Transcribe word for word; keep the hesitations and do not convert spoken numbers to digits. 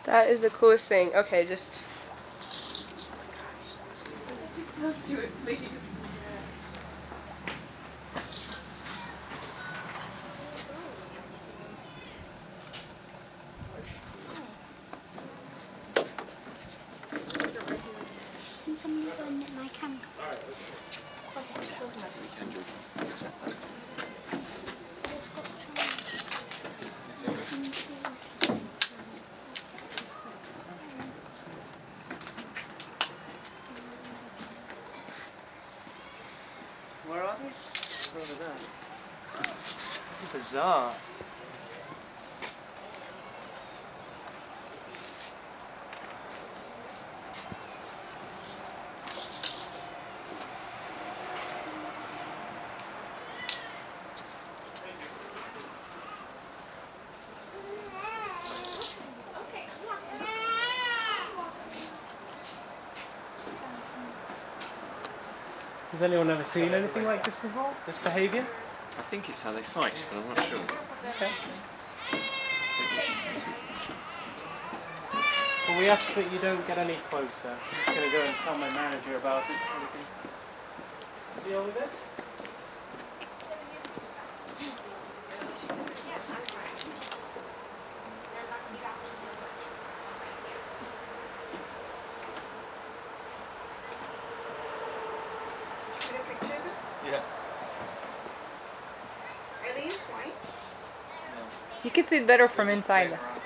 That is the coolest thing. Okay, just... Let's do it, please. Can somebody go and get my camera? Where are they? They're over there. Bizarre. Has anyone ever seen anything like this before? This behaviour? I think it's how they fight, but I'm not sure. Okay. Well, we ask that you don't get any closer. I'm just going to go and tell my manager about it so we can deal with it. Yeah. Are these white? You can see better from inside.